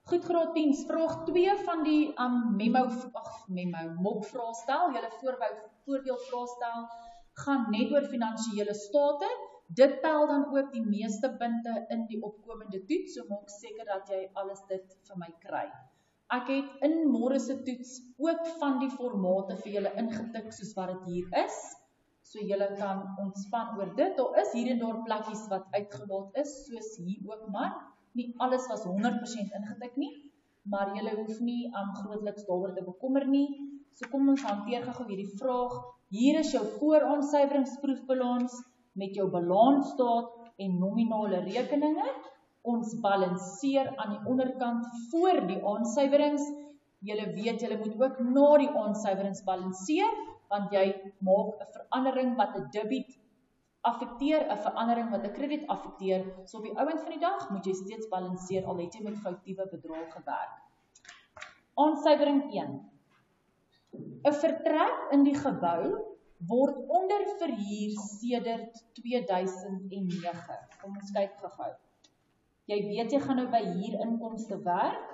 Goed, graad 10, vraag 2 van die mok-vraestel, julle voorbeeldvraestel, gaan net oor finansiële state. Dit tel dan ook die meeste punte in die opkomende toets, so maak seker dat jy alles dit vir my kry. Ek het in môre se toets ook van die formate vir julle ingetik soos wat dit hier is, so julle kan ontspan oor dit. Daar is hier en daar plekkies wat uitgelaat is, soos hier ook maar. Nie alles was 100% ingetik nie, maar julle hoef nie grootliks daaroor te bekommer nie. So kom ons hanteer gou hierdie vraag. Hier is jou vooraansuiveringsproefbalans met jou balansstaat en nominale rekeninge. Ons balanseer aan die onderkant voor die aansuiwerings. Julle weet, julle moet ook na die aansuiwerings balanseer, want jy maak 'n verandering wat 'n debiet affekteer, 'n verandering wat 'n krediet affekteer. So op die ouend van die dag moet jy steeds balanseer, al het jy met foutiewe bedrae gewerk. Aansuiwering 1. 'n vertrek in die gebou word onder verhuur sedert 2009. Kom ons kyk gou. Jy weet jy gaan nou by huurinkomste werk.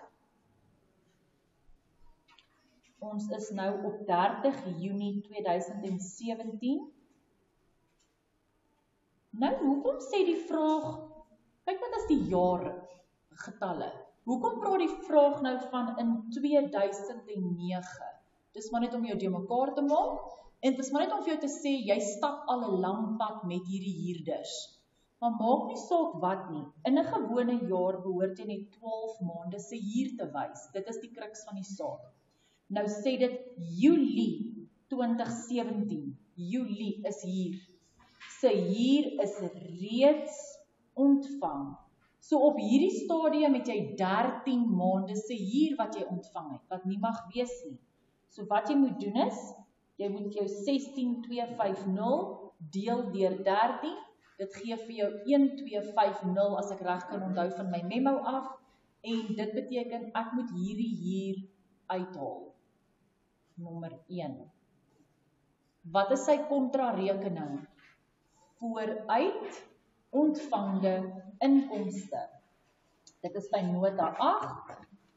Ons is nou op 30 Junie 2017. Nou, hoekom sê die vraag, kyk wat is die jare getalle? Hoekom praat die vraag nou van in 2009? Dis maar net om jou deurmekaar te maak, en dis maar net om vir jou te sê, jy stap al 'n lang pad met hierdie huurders. Maar maak nie saak wat nie. In 'n gewone jaar behoort jy net 12 maande se huur te wys. Dit is die kruks van die saak. Nou sê dit Julie 2017. Julie is hier. Sy huur is reeds ontvang. So op hierdie stadium het jy 13 maande se huur wat jy ontvang het, wat nie mag wees nie. So wat jy moet doen is, jy moet jou 16,250 deel deur 13, dit gee vir jou 1,250 as ek reg kan onthou van my memo af, en dit beteken ek moet hierdie huur uithaal. Nommer 1. Wat is sy kontrarekening? Vooruit ontvangde inkomste. Dit is by nota 8.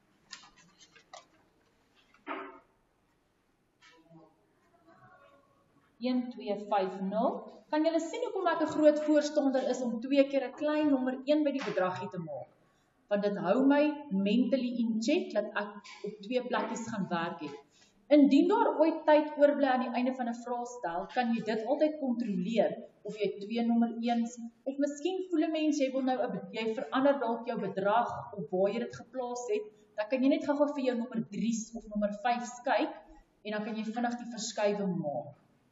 Kan julle sien hoekom ek 'n groot voorstander is om 2 keer 'n klein nommer 1 by die bedragie te maak? Want dit hou my mentally in check dat ek op 2 plekkies gaan werk het. Indien daar ooit tyd oorbly aan die einde van 'n vraestel, kan jy dit altyd kontroleer of jy 2 nommer 1's of miskien voel 'n mens jy wil nou jy verander dalk jou bedrag of waar jy dit geplaas het, dan kan jy net gou-gou vir jou nommer 3's of nommer 5's kyk en dan kan jy vinnig die verskywing maak.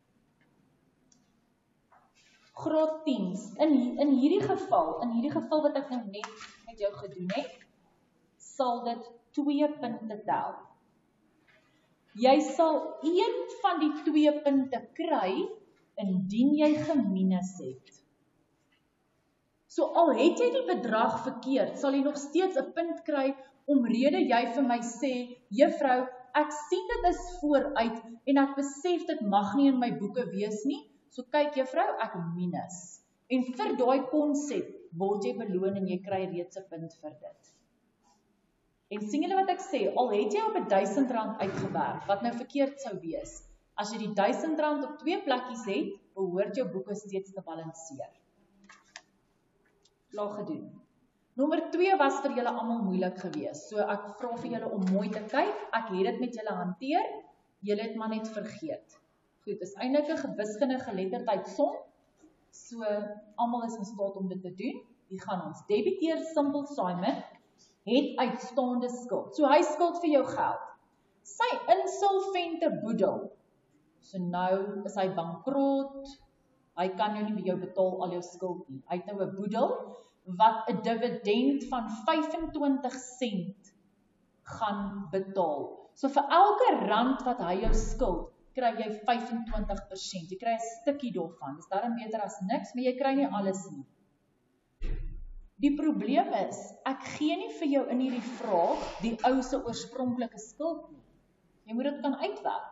Graad 10's, in hierdie geval wat ek nou net met jou gedoen het, sal dit 2 punte tel. Jy sal een van die 2 punte kry, indien jy geminus het. So al het jy die bedrag verkeerd, sal jy nog steeds 'n punt kry, omrede jy vir my sê, juffrou, ek sien dit is vooruit, en ek besef dit mag nie in my boeke wees nie, so kyk juffrou, ek minus. En vir daai konsep word jy beloon en jy kry reeds 'n punt vir dit. En sien julle wat ek sê, al het jy op R1000 uitgewerk, wat nou verkeerd sou wees. As jy die R1000 op 2 plekkies het, behoort jou boeke steeds te balanseer. Klaar gedoen. Nommer 2 was vir julle almal moeilik geweest, so ek vra vir julle om mooi te kyk, ek het dit met julle hanteer, julle het maar net vergeet. Goed, is eintlik 'n wiskundige geletterdheid som, so almal is in staat om dit te doen. Die gaan ons debiteer Simple Simon het uitstaande skuld. So hy skuld vir jou geld. Sy insolvente boedel. So nou is hy bankrot. Hy kan nou nie by jou betaal al jou skuld nie. Hy het nou 'n boedel wat 'n dividend van 25 sent gaan betaal. So vir elke rand wat hy jou skuld, kry jy 25%. Jy kry 'n stukkie daarvan. Dis daarom beter as niks, maar jy kry nie alles nie. Die probleem is, ek gee nie vir jou in hierdie vraag die ou se oorspronklike skuld nie. Jy moet dit kan uitwerk.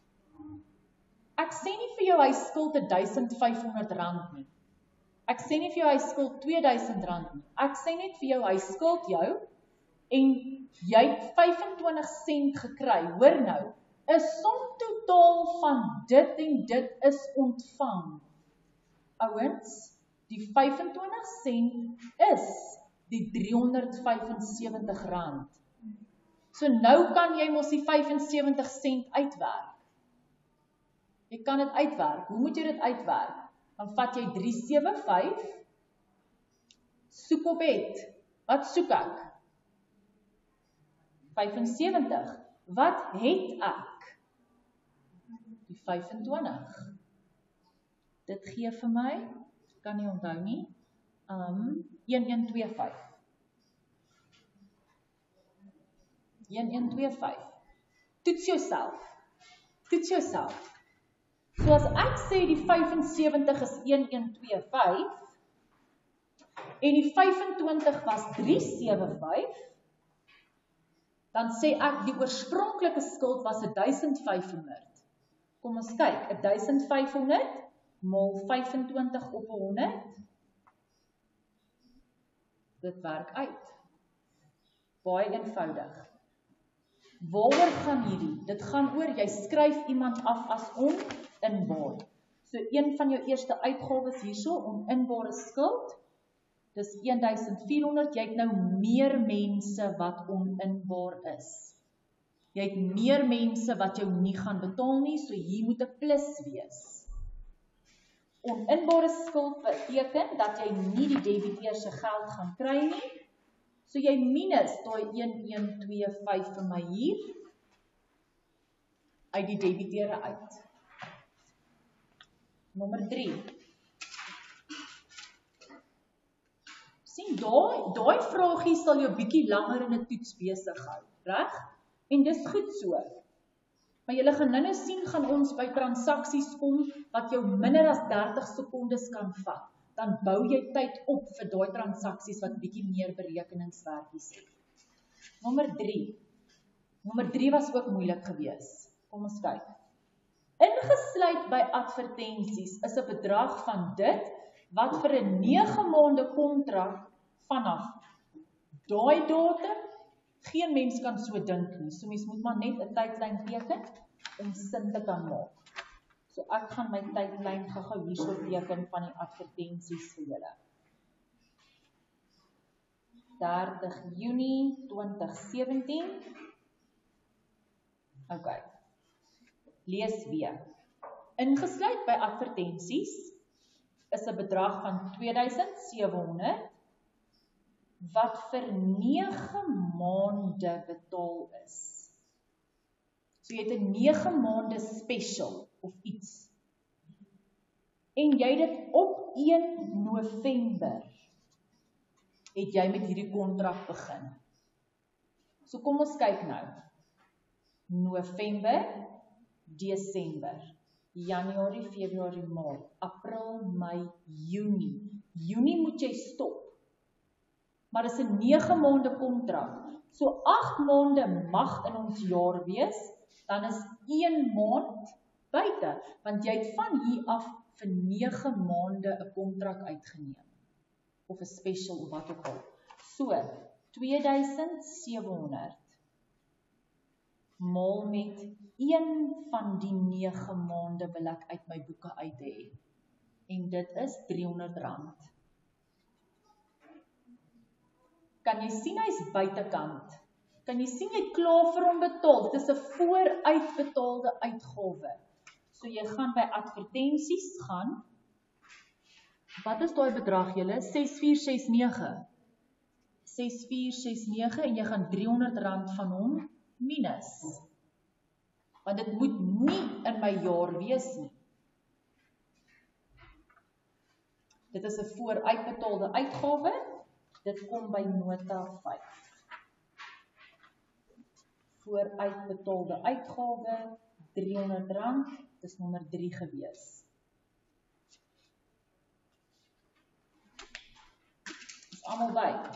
Ek sê nie vir jou hy skuld R1,500 nie. Ek sê nie vir jou hy skuld R2,000 nie. Ek sê net vir jou hy skuld jou en jy het 25 sent gekry, hoor nou, 'n som totaal van dit en dit is ontvang. Ouens, die 25 sent is die R375. So nou kan jy mos die 75 sent uitwerk. Jy kan dit uitwerk. Hoe moet jy dit uitwerk? Dan vat jy 375, soek op het. Wat soek ek? 75. Wat het ek? Die 25. Dit gee vir my, kan nie onthou nie, 1125. 1125. Toets jouself. So as ek sê die 75 is 1125 en die 25 was 375, dan sê ek die oorspronklike skuld was 1500. Kom ons kyk, 1500 mal 25 op 100. Dit werk uit. Baie eenvoudig. Waaroor gaan hierdie? Dit gaan oor, jy skryf iemand af as oninbaar. So een van jou eerste uitgawes hierso, oninbare skuld, dis 1400, jy het nou meer mense wat oninbaar is. Jy het meer mense wat jou nie gaan betaal nie, so hier moet 'n plus wees. Oninbare skuld beteken dat jy nie die debiteur se geld gaan kry nie, so jy minus daai 1125 vir my hier, uit die debiteure uit. Nommer 3. Sien, daai vraagie sal jou bietjie langer in 'n toets besig hou, reg? En dis goed so. Maar julle gaan nou sien, gaan ons by transaksies kom, wat jou minder as 30 sekondes kan vat. Dan bou jy tyd op vir daai transaksies wat bietjie meer berekeningswerkies het. Nommer 3. Nommer 3 was ook moeilik geweest. Kom ons kyk. Ingesluit by advertensies is 'n bedrag van dit wat vir 'n 9 maande kontrak vanaf daai datum, geen mens kan so dink nie. So mens moet maar net 'n tydlyn teken om sin te kan maak. So ek gaan my tydlyn gou-gou hierso teken van die advertensies vir julle. 30 Junie 2017. Okay. Lees weer. Ingesluit by advertensies is 'n bedrag van 2700 wat vir 9 maande betaal is. So jy het 'n 9 maande special of iets. En jy het dit op 1 November het jy met hierdie kontrak begin. So kom ons kyk nou. November, Desember, Januarie, Februarie, Maart, April, Mei, Junie. Junie moet jy stop. Maar dit is 'n 9 maande kontrak. So 8 maande mag in ons jaar wees, dan is 1 maand buite, want jy het van hier af vir 9 maande 'n kontrak uitgeneem. Of 'n special of wat ook al. So, 2700 maal met 1 van die 9 maande wil ek uit my boeke uit hê. En dit is R300. Kan jy sien hy's buitekant? Kan jy sien jy het klaar vir hom betaal? Dit is 'n vooruitbetaalde uitgawe. So jy gaan by advertensies gaan. Wat is daai bedrag julle? 6469. 6469 en jy gaan R300 van hom minus. Want dit moet nie in my jaar wees nie. Dit is 'n vooruitbetaalde uitgawe. Dit kom by nota 5. Vooruitbetaalde uitgawe, R300, dis nommer 3 gewees. Dis almal by.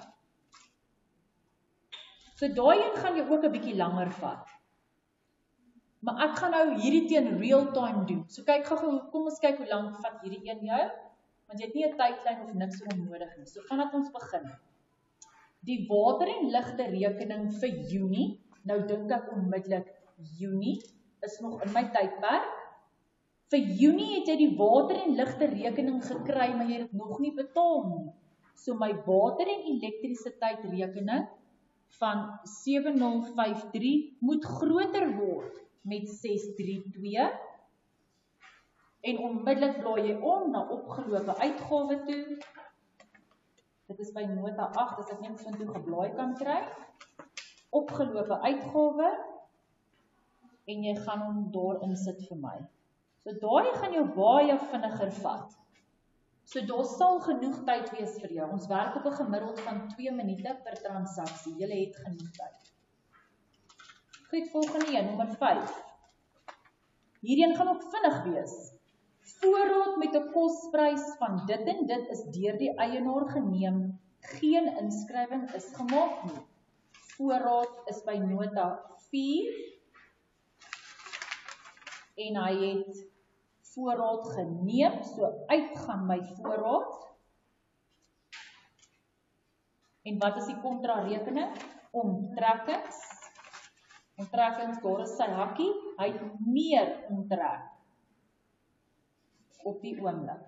So daai een gaan jy ook 'n bietjie langer vat. Maar ek gaan nou hierdie teen real time doen. So kyk gou, kom ons kyk hoe lank vat hierdie een jou, want jy het nie 'n tydlyn of niks om nodig nie. So vanaf ons begin. Die water en ligte rekening vir Junie, nou dink ek onmiddellik Junie is nog in my tydperk. Vir Junie het jy die water en ligte rekening gekry, maar jy het dit nog nie betaal nie. So my water en elektrisiteit rekening van 7053 moet groter word met 632 en onmiddellik blaai jy om na opgelope uitgawe toe. Dit is by nota 8, as ek net vind hoe geblaai kan kry. Opgelope uitgawe en jy gaan hom daar insit vir my. So daai gaan jou baie vinniger vat. So daar sal genoeg tyd wees vir jou. Ons werk op 'n gemiddeld van 2 minute per transaksie. Julle het genoeg tyd. Goed, volgende een, nommer 5. Hierheen gaan ook vinnig wees. Voorraad met 'n kosprys van dit en dit is deur die eienaar geneem. Geen inskrywing is gemaak nie. Voorraad is by nota 4 en hy het voorraad geneem, so uitgaan my voorraad. En wat is die kontrarekening? Onttrekkings. Onttrekkings, daar is sy hakkie, hy het meer onttrek op die oomblik.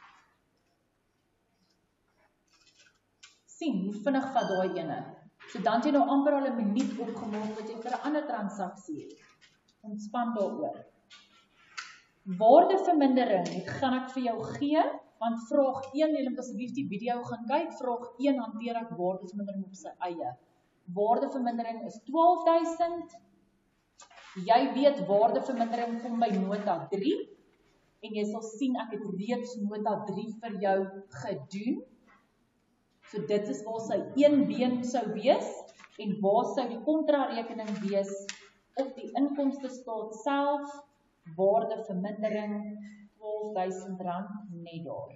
Sien, hoe vinnig vat daai ene. So dan het jy nou amper al 'n minuut opgemaak wat jy vir 'n ander transaksie het. Ontspan daaroor. Waardevermindering gaan ek vir jou gee, want vraag 1, julle moet asseblief die video gaan kyk, vraag 1 hanteer ek waardevermindering op sy eie. Waardevermindering is 12.000. Jy weet waardevermindering kom by nota 3 en jy sal sien ek het reeds nota 3 vir jou gedoen. So dit is waar sy 1 been sou wees en waar sou die kontrarekening wees op die inkomste staat self. Waardevermindering R12.000 net daar.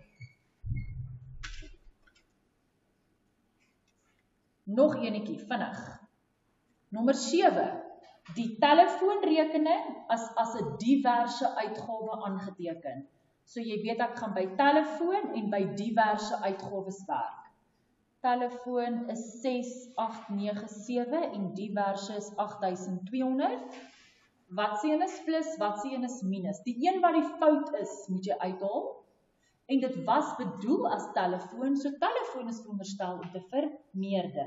Nog enetjie, vinnig. Nommer 7. Die telefoonrekening as 'n diverse uitgawe aangeteken. So jy weet ek gaan by telefoon en by diverse uitgawes werk. Telefoon is 6897 en diverse is 8200. Wat se een is plus, wat se een is minus. Die een wat die fout is, moet jy uithaal. En dit was bedoel as telefoon, so telefoon is veronderstel om te vermeerder.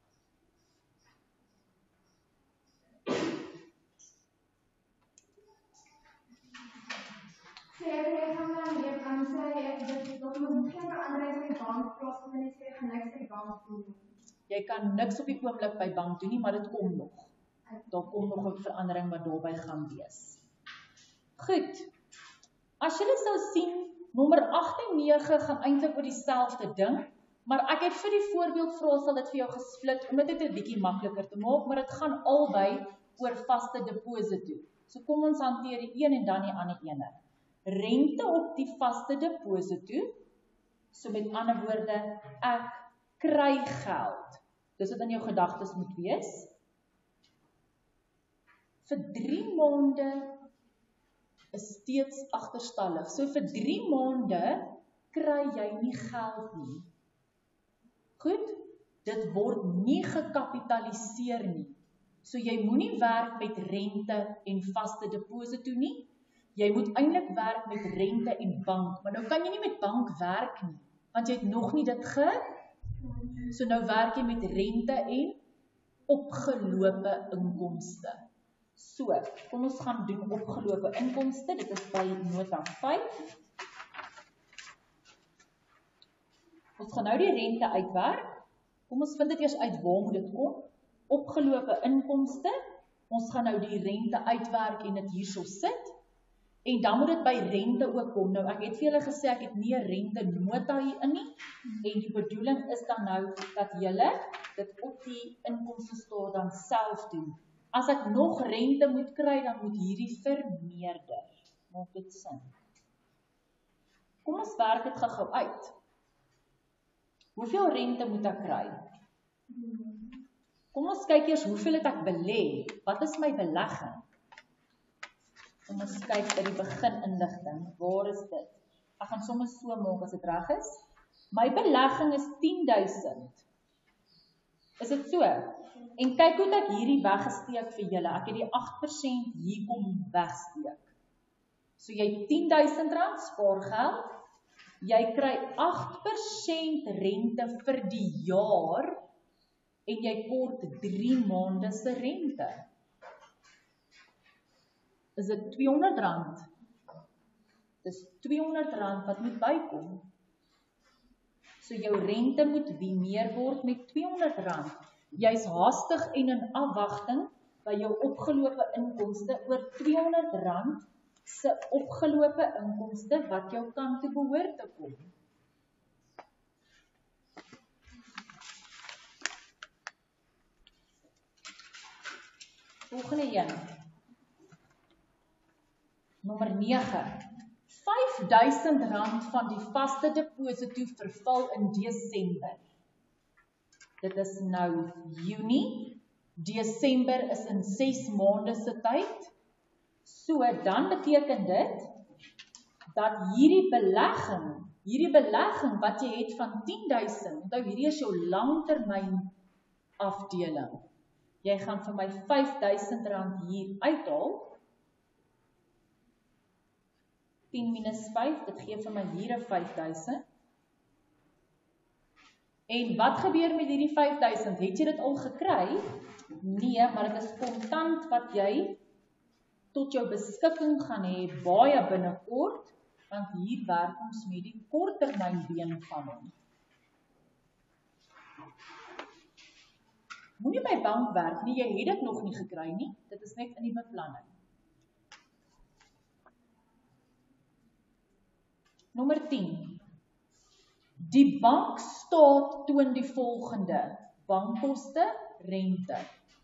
Jy kan niks op die oomblik by bank doen nie, maar dit kom nog. Daar kom nog 'n verandering wat daarby gaan wees. Goed. As julle sou sien, nommer 8 en 9 gaan eintlik oor dieselfde ding, maar ek het vir die voorbeeldvraestel dit vir jou gesplit om dit 'n bietjie makliker te maak, maar dit gaan albei oor vaste deposito. So kom ons hanteer die een en dan die ander ene. Rente op die vaste deposito. So met ander woorde, ek kry geld. Dis wat in jou gedagtes moet wees. Vir 3 maande is steeds agterstallig. So vir 3 maande kry jy nie geld nie. Goed, dit word nie gekapitaliseer nie. So jy moenie werk met rente en vaste deposito nie. Jy moet eintlik werk met rente en bank, maar nou kan jy nie met bank werk nie, want jy het nog nie dit So nou werk jy met rente en opgelope inkomste. So, kom ons gaan doen opgelope inkomste, dit is by nota 5. Ons gaan nou die rente uitwerk. Kom ons vind dit eers uit waar moet dit kom. Opgelope inkomste. Ons gaan nou die rente uitwerk en dit hierso sit. En dan moet dit by rente ook kom. Nou ek het vir julle gesê ek het nie 'n rente nota hierin nie. En die bedoeling is dan nou dat julle dit op die inkomste staat dan self doen. As ek nog rente moet kry, dan moet hierdie vermeerder. Maak dit sin? Kom ons werk dit gou uit. Hoeveel rente moet ek kry? Kom ons kyk eers hoeveel het ek belê. Wat is my belegging? Kom ons kyk by die begin inligting. Waar is dit? Ek gaan soms so maak as dit reg is. My belegging is 10.000. Is dit so? En kyk hoe ek hierdie weggesteek vir julle. Ek het die 8% hier kom wegsteek. So jy R10.000 spaargeld, jy kry 8% rente vir die jaar en jy kort 3 maande se rente. Is dit R200? Dis R200 wat moet bykom. So jou rente moet meer word met R200. Jy's haastig en in afwagting by jou opgelope inkomste oor R200 se opgelope inkomste wat jou kant toe behoort te kom. Volgende een. Nommer 9. R5.000 van die vaste deposito verval in Desember. Dit is nou Junie. Desember is in 6 maande se tyd. So, dan beteken dit dat hierdie belegging wat jy het van 10.000, onthou hierdie is jou langtermyn afdeling. Jy gaan vir my R5.000 hier uithaal. 10 minus 5, dit gee vir my hier 5.000. En wat gebeur met hierdie 5.000? Het jy dit al gekry? Nee, maar dit is kontant wat jy tot jou beskikking gaan hê baie binnekort, want hier werk ons met die korttermynbeen van hom. Moenie by bank werk nie, jy het dit nog nie gekry nie, dit is net in die beplanning. Nommer 10. Die bankstaat toon die volgende: bankkoste, rente.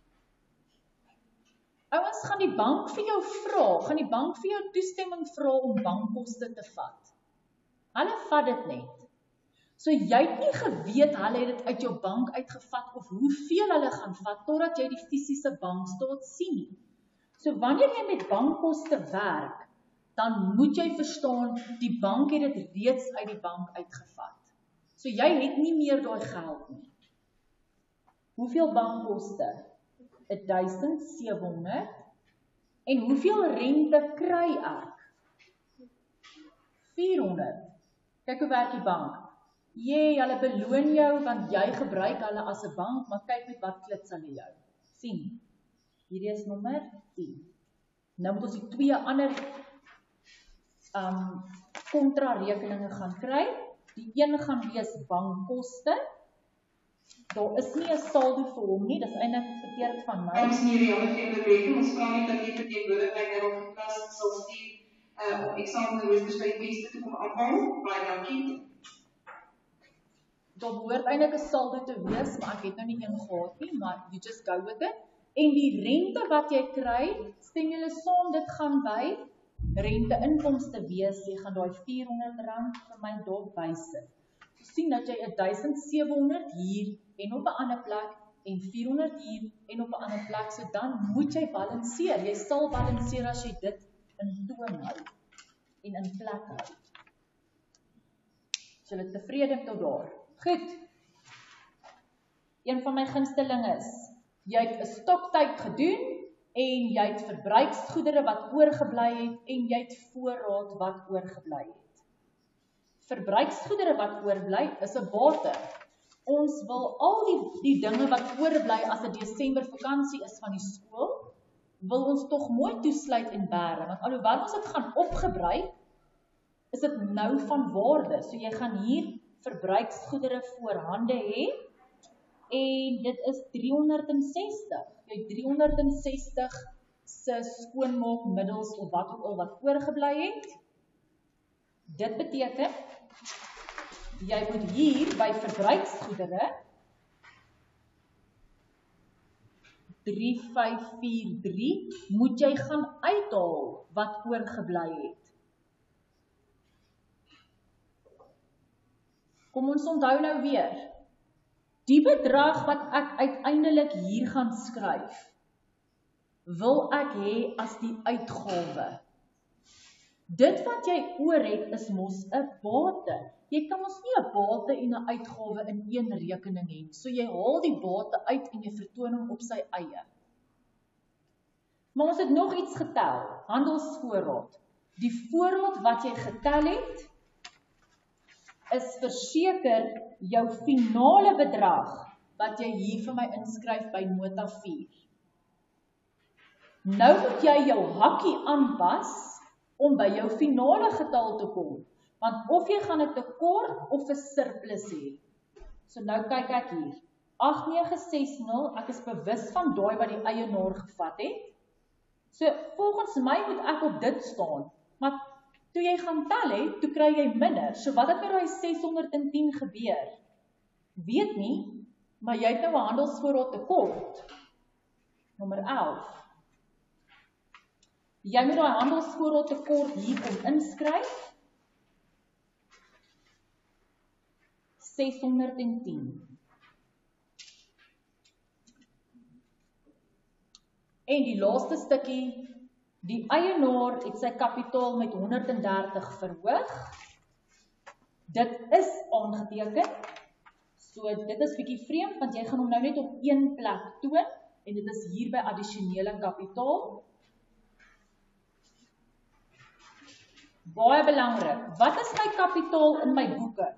Ouens, gaan die bank vir jou vra, gaan die bank vir jou toestemming vra om bankkoste te vat? Hulle vat dit net. So jy het nie geweet hulle het dit uit jou bank uitgevat of hoeveel hulle gaan vat totdat jy die fisiese bankstaat sien nie. So wanneer jy met bankkoste werk, dan moet jy verstaan die bank het dit reeds uit die bank uitgevat. So jy het nie meer daai geld nie. Hoeveel bankkoste? 1.700. En hoeveel rente kry ek? 400. Kyk hoe werk die bank. Hulle beloon jou want jy gebruik hulle as 'n bank, maar kyk met wat klits hulle jou. Sien. Hierdie is nommer 10. Nou moet ons die 2 ander kontrarekeninge gaan kry. Die een gaan wees bankkoste. Daar is nie 'n saldo vir hom nie, dis eintlik verkeerd van my. Ons nie die ander onderbreking, ons vra net dat jy verteenwoordigheid op die klas sal stuur eksamenroosters by die beste toe kom aanvang. Baie dankie. Daar behoort eintlik 'n saldo te wees, maar ek het nou nie een gehad nie, maar you just go with it. En die rente wat jy kry, stem julle saam, dit gaan by rente-inkomste wees. Jy gaan daai R400 vir my daar bysit. Sien dat jy 1.700 hier en op 'n ander plek en 400 hier en op 'n ander plek, so dan moet jy balanseer. Jy sal balanseer as jy dit in toon hou en in plek hou. So jy tevrede tot daar. Goed. Een van my gunstelinge is, jy het 'n stoktyd gedoen en jy het verbruiksgoedere wat oorgebly het en jy het voorraad wat oorgebly het. Verbruiksgoedere wat oorbly is 'n bate. Ons wil al die dinge wat oorbly as 'n Desember vakansie is van die skool, wil ons tog mooi toesluit en bære, want alhoewel ons dit gaan opgebruik, is dit nou van waarde. So jy gaan hier verbruiksgoedere voorhande hê en dit is 360. Jy 360 se skoonmaakmiddels of wat ook al wat oorgebly het. Dit beteken jy moet hier by verbruiksgoedere 3543 moet jy gaan uithaal wat oorgebly het. Kom ons onthou nou weer. Die bedrag wat ek uiteindelik hier gaan skryf, wil ek hê as die uitgawe. Dit wat jy oor het is mos 'n bate. Jy kan mos nie 'n bate en 'n uitgawe in een rekening hê. So jy haal die bate uit en jy vertoon hom op sy eie. Maar ons het nog iets getel, handelsvoorraad. Die voorraad wat jy getel het, is verseker jou finale bedrag wat jy hier vir my inskryf by nota 4. Nou moet jy jou hakkie aanpas om by jou finale getal te kom, want of jy gaan 'n tekort of 'n surplus hê. So nou kyk ek hier, 8960, ek is bewus van daai wat die eienaar gevat het. So volgens my moet ek op dit staan, maar toe jy gaan tel het, toe kry jy minder. So wat het met daai 610 gebeur? Weet nie, maar jy het nou 'n handelsvoorraad tekort. Nommer 11. Jy moet daai handelsvoorraad tekort hier kom inskryf. 610. En die laaste stukkie, die eienaar het sy kapitaal met 130 verhoog. Dit is aangeteken. So dit is bietjie vreemd, want jy gaan hom nou net op een plek toon, en dit is hier by addisionele kapitaal. Baie belangrik, wat is my kapitaal in my boeke?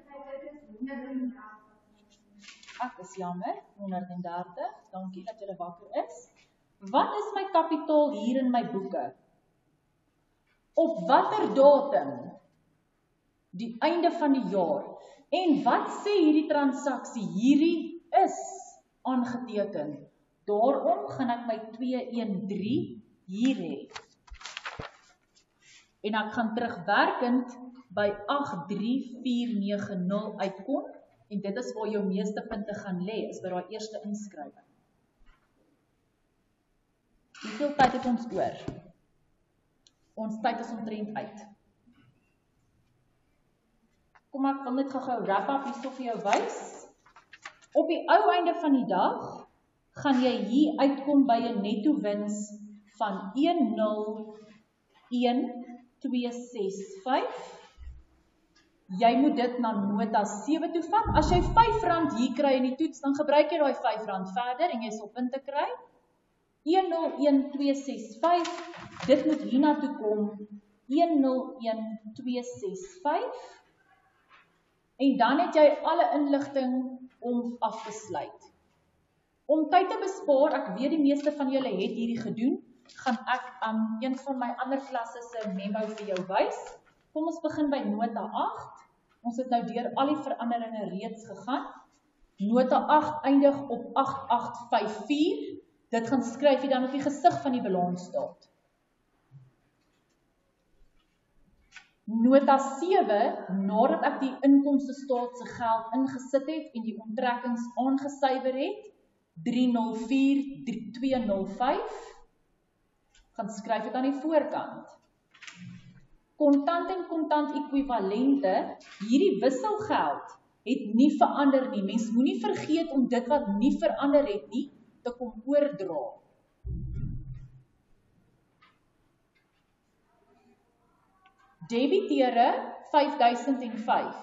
Ek is jammer, 130, dankie dat julle wakker is. Wat is my kapitaal hier in my boeke? Op watter datum? Die einde van die jaar. En wat sê hierdie transaksie? Hierdie is aangeteken. Daarom gaan ek my 213 hier hê. En ek gaan terugwerkend by 83490 uitkom. En dit is waar jou meeste punte gaan lê, is by daai eerste inskrywing. Hoeveel tyd het ons oor? Ons tyd is omtrent uit. Kom ek wil net gou wrap up hierso vir jou wys. Op die ou einde van die dag gaan jy hier uitkom by 'n netto wins van 101,265. Jy moet dit na nota 7 toe vat. As jy R5 hier kry in die toets, dan gebruik jy daai R5 verder en jy sal punte kry. 101,265, dit moet hierna toe kom, 101,265, en dan het jy alle inligting om af te sluit. Om tyd te bespaar, ek weet die meeste van julle het hierdie gedoen, gaan ek aan een van my ander klasse se memo vir jou wys. Kom ons begin by nota 8, ons het nou deur al die veranderinge reeds gegaan. Nota 8 eindig op 8854, dit gaan skryf jy dan op die gesig van die balansstaat. Nota 7, nadat ek die inkomstestaat se geld ingesit het en die onttrekkings aangesyfer het, 304205, gaan skryf dit aan die voorkant. Kontant en kontant ekwivalente, hierdie wisselgeld het nie verander nie. Mens moenie vergeet om dit wat nie verander het nie, te kom oordra. Debiteure 5005.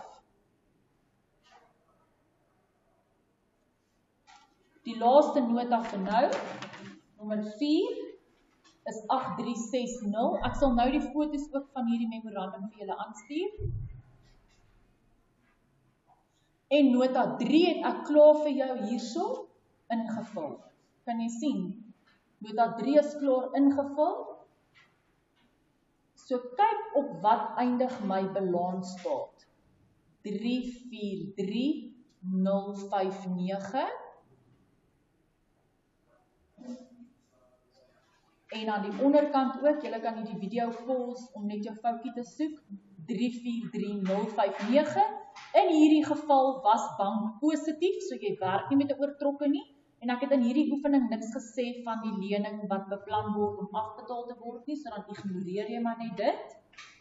Die laaste nota vir nou, nommer 4, is 8360. Ek sal nou die foto's ook van hierdie memorandum vir julle aanstuur. En nota 3 het ek klaar vir jou hierso ingevul. Kan jy sien? Nota 3 is klaar ingevul. So kyk op wat eindig my balansstaat. 343059. En aan die onderkant ook, julle kan hierdie video pause om net jou foutjie te soek. 343059. In hierdie geval was bank positief, so jy werk nie met 'n oortrokke nie. En ek het in hierdie oefening niks gesê van die lening wat beplan word om afbetaal te word nie, so dan ignoreer jy maar net dit.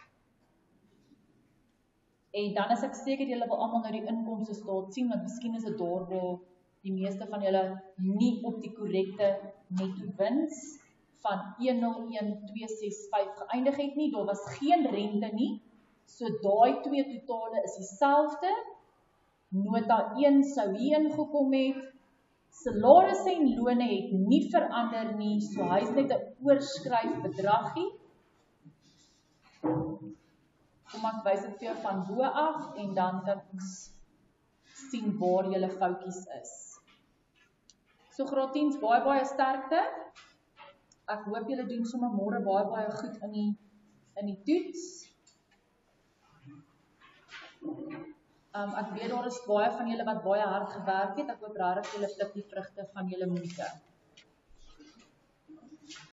En dan is ek seker julle wil almal nou die inkomstestaat sien, want miskien is dit daar waar die meeste van julle nie op die korrekte netto wins van 101,265 geëindig het nie, daar was geen rente nie, so daai twee totale is dieselfde, nota 1 sou hierin gekom het, salarisse en lone het nie verander nie, so hy is net 'n oorskryf bedragie. Kom ek wys dit vir jou van bo af, en dan kan ons sien waar julle foutjies is. So graad 10's baie sterkte. Ek hoop julle doen sommer môre baie goed in die toets. Ek weet daar is baie van julle wat baie hard gewerk het. Ek hoop regtig julle pluk die vrugte van julle moeite.